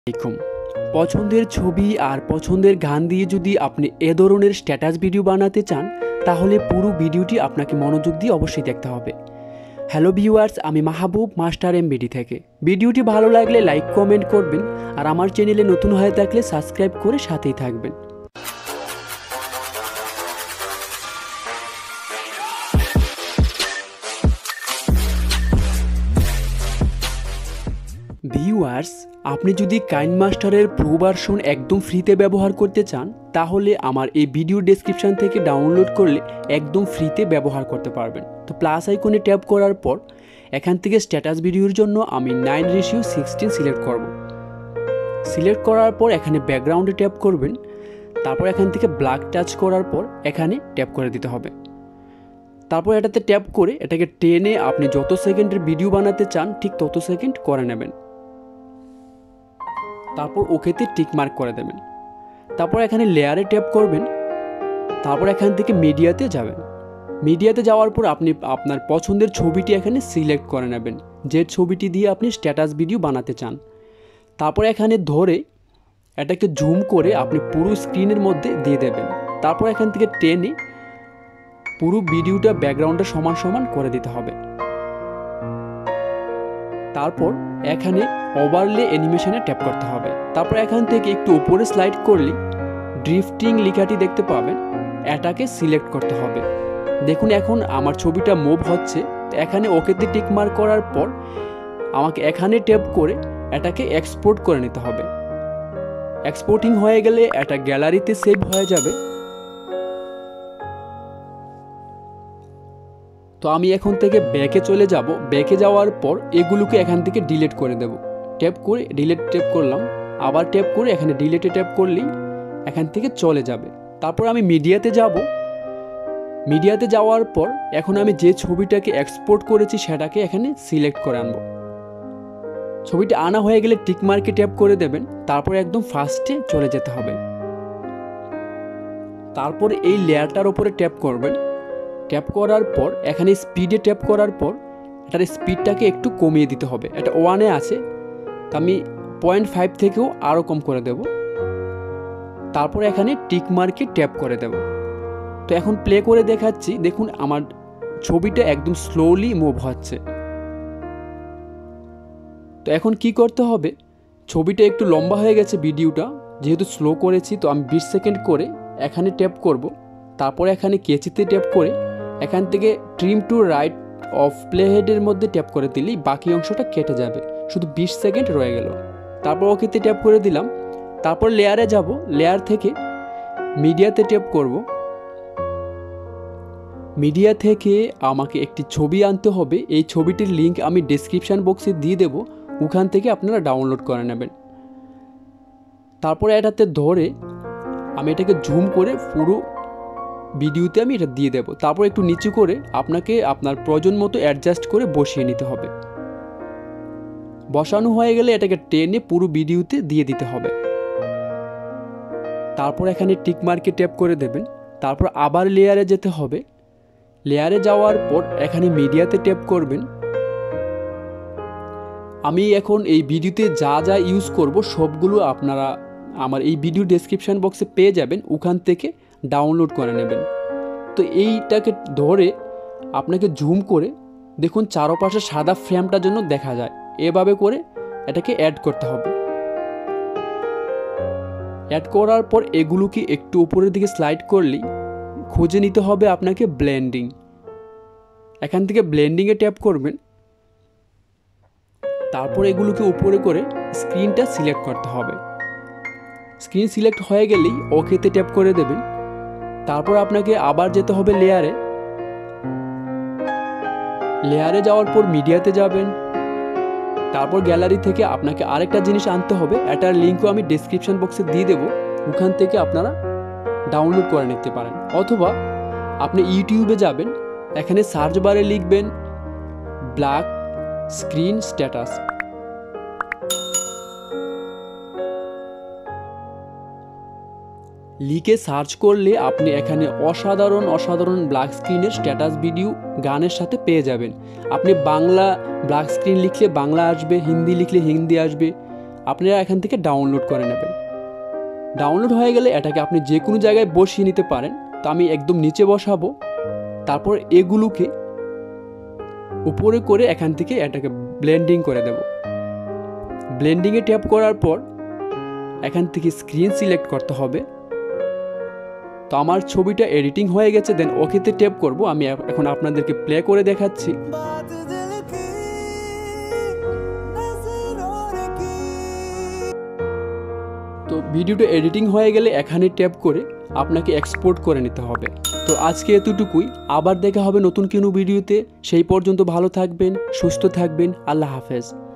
আলাইকুম। পছন্দের ছবি আর পছন্দের গান দিয়ে যদি আপনি এ ধরনের স্ট্যাটাস ভিডিও বানাতে চান তাহলে পুরো ভিডিওটি আপনাকে মনোযোগ দিয়ে অবশ্যই দেখতে হবে। হ্যালো ভিউয়ার্স, আমি মাহবুব মাস্টার এমবিডি থেকে। ভিডিওটি ভালো লাগলে লাইক কমেন্ট করবেন আর আমার চ্যানেলে নতুন হয়ে থাকলে সাবস্ক্রাইব করে সাথেই থাকবেন। ভিউয়ার্স, আপনি যদি কাইনমাস্টারের প্রো ভার্সন একদম ফ্রিতে ব্যবহার করতে চান তাহলে আমার এই ভিডিও ডেসক্রিপশন থেকে ডাউনলোড করলে একদম ফ্রিতে ব্যবহার করতে পারবেন। তো প্লাস আইকনে ট্যাপ করার পর এখান থেকে স্ট্যাটাস ভিডিওর জন্য আমি 9:16 সিলেক্ট করব। সিলেক্ট করার পর এখানে ব্যাকগ্রাউন্ডে ট্যাপ করবেন, তারপর এখান থেকে ব্ল্যাক টাচ করার পর এখানে ট্যাপ করে দিতে হবে। তারপর এটাতে ট্যাপ করে এটাকে টেনে আপনি যত সেকেন্ডের ভিডিও বানাতে চান ঠিক তত সেকেন্ড করে নেবেন। তারপর ওকেতে টিক মার্ক করে দেবেন। তারপর এখানে লেয়ারে ট্যাপ করবেন, তারপর এখান থেকে মিডিয়াতে যাবেন। মিডিয়াতে যাওয়ার পর আপনি আপনার পছন্দের ছবিটি এখানে সিলেক্ট করে নেবেন, যে ছবিটি দিয়ে আপনি স্ট্যাটাস ভিডিও বানাতে চান। তারপর এখানে ধরে এটাকে জুম করে আপনি পুরো স্ক্রিনের মধ্যে দিয়ে দেবেন। তারপর এখান থেকে টেনে পুরো ভিডিওটা ব্যাকগ্রাউন্ডটা সমান সমান করে দিতে হবে। তারপর এখানে ওভারলে অ্যানিমেশনে ট্যাপ করতে হবে। তারপর এখান থেকে একটু উপরে স্লাইড করলে ড্রিফটিং লেখাটি দেখতে পাবেন, এটাকে সিলেক্ট করতে হবে। দেখুন এখন আমার ছবিটা মুভ হচ্ছে। এখানে ওকেতে টিক মার্ক করার পর আমাকে এখানে ট্যাপ করে এটাকে এক্সপোর্ট করে নিতে হবে। এক্সপোর্টিং হয়ে গেলে এটা গ্যালারিতে সেভ হয়ে যাবে। তো আমি এখন থেকে ব্যাকে চলে যাব। ব্যাকে যাওয়ার পর এগুলোকে এখান থেকে ডিলিট করে দেব। ট্যাপ করে ডিলিট ট্যাপ করলাম, আবার ট্যাপ করে এখানে ডিলিটে ট্যাপ করলেই এখান থেকে চলে যাবে। তারপর আমি মিডিয়াতে যাব। মিডিয়াতে যাওয়ার পর এখন আমি যে ছবিটাকে এক্সপোর্ট করেছি সেটাকে এখানে সিলেক্ট করে আনবো। ছবিটা আনা হয়ে গেলে টিক মার্কে ট্যাপ করে দেবেন। তারপর একদম ফার্স্টে চলে যেতে হবে। তারপর এই লেয়ারটার উপরে ট্যাপ করবেন। ট্যাপ করার পর এখানে স্পিডে ট্যাপ করার পর এটার স্পিডটাকে একটু কমিয়ে দিতে হবে। এটা 1-এ আছে, তো আমি 0.5 থেকেও আরও কম করে দেব। তারপর এখানে টিক মার্কে ট্যাপ করে দেব। তো এখন প্লে করে দেখাচ্ছি, দেখুন আমার ছবিটা একদম স্লোলি মুভ হচ্ছে। তো এখন কি করতে হবে, ছবিটা একটু লম্বা হয়ে গেছে ভিডিওটা, যেহেতু স্লো করেছি তো আমি 20 সেকেন্ড করে এখানে ট্যাপ করব। তারপর এখানে কেচিতে ট্যাপ করে এখান থেকে ট্রিম টু রাইট অফ প্লে হেডের মধ্যে ট্যাপ করে দিলেই বাকি অংশটা কেটে যাবে, শুধু 20 সেকেন্ড রয়ে গেল। তারপর ওকেতে ট্যাপ করে দিলাম। তারপর লেয়ারে যাব, লেয়ার থেকে মিডিয়াতে ট্যাপ করব। মিডিয়া থেকে আমাকে একটি ছবি আনতে হবে। এই ছবিটির লিঙ্ক আমি ডেসক্রিপশন বক্সে দিয়ে দেব, ওখান থেকে আপনারা ডাউনলোড করে নেবেন। তারপরে এটাতে ধরে আমি এটাকে জুম করে পুরো ভিডিওতে আমি এটা দিয়ে দেব। তারপর একটু নিচু করে আপনাকে আপনার প্রয়োজন মতো অ্যাডজাস্ট করে বসিয়ে নিতে হবে। বসানো হয়ে গেলে এটাকে টেনে পুরো ভিডিওতে দিয়ে দিতে হবে। তারপর এখানে টিক মার্কে ট্যাপ করে দেবেন। তারপর আবার লেয়ারে যেতে হবে। লেয়ারে যাওয়ার পর এখানে মিডিয়াতে ট্যাপ করবেন। আমি এখন এই ভিডিওতে যা যা ইউজ করব সবগুলো আপনারা আমার এই ভিডিও ডেসক্রিপশন বক্সে পেয়ে যাবেন, ওখান থেকে ডাউনলোড করে নেবেন। তো এইটাকে ধরে আপনাকে জুম করে দেখুন চারপাশে সাদা ফ্রেমটার জন্য দেখা যায়, এভাবে করে এটাকে অ্যাড করতে হবে। অ্যাড করার পর এগুলোকে একটু উপরের দিকে স্লাইড করলেই খুঁজে নিতে হবে আপনাকে ব্লেন্ডিং। এখান থেকে ব্লেন্ডিংয়ে ট্যাপ করবেন। তারপর এগুলোকে উপরে করে স্ক্রিনটা সিলেক্ট করতে হবে। স্ক্রিন সিলেক্ট হয়ে গেলেই ওকেতে ট্যাপ করে দেবেন। তারপর আপনাকে আবার যেতে হবে লেয়ারে। লেয়ারে যাওয়ার পর মিডিয়াতে যাবেন। তারপর গ্যালারি থেকে আপনাকে আরেকটা জিনিস আনতে হবে, এটার লিঙ্কও আমি ডেসক্রিপশন বক্সে দিয়ে দেবো, ওখান থেকে আপনারা ডাউনলোড করে নিতে পারেন। অথবা আপনি ইউটিউবে যাবেন, এখানে সার্চ বারে লিখবেন ব্ল্যাক স্ক্রিন স্ট্যাটাস। লিখে সার্চ করলে আপনি এখানে অসাধারণ ব্ল্যাক স্ক্রিনের স্ট্যাটাস ভিডিও গানের সাথে পেয়ে যাবেন। আপনি বাংলা ব্ল্যাক স্ক্রিন লিখলে বাংলা আসবে, হিন্দি লিখলে হিন্দি আসবে, আপনারা এখান থেকে ডাউনলোড করে নেবেন। ডাউনলোড হয়ে গেলে এটাকে আপনি যে কোনো জায়গায় বসিয়ে নিতে পারেন। তো আমি একদম নিচে বসাবো, তারপর এগুলোকে উপরে করে এখান থেকে এটাকে ব্লেন্ডিং করে দেব। ব্লেন্ডিংয়ে ট্যাপ করার পর এখান থেকে স্ক্রিন সিলেক্ট করতে হবে। তো আমার ছবিটা এডিটিং হয়ে গেছে, দেন ওকেতে ট্যাপ করব। আমি এখন আপনাদেরকে প্লে করে দেখাচ্ছি। তো ভিডিওটা এডিটিং হয়ে গেলে এখানে ট্যাপ করে আপনাকে এক্সপোর্ট করে নিতে হবে। তো আজকে এতটুকুই, আবার দেখা হবে নতুন কোনো ভিডিওতে। সেই পর্যন্ত ভালো থাকবেন, সুস্থ থাকবেন। আল্লাহ হাফেজ।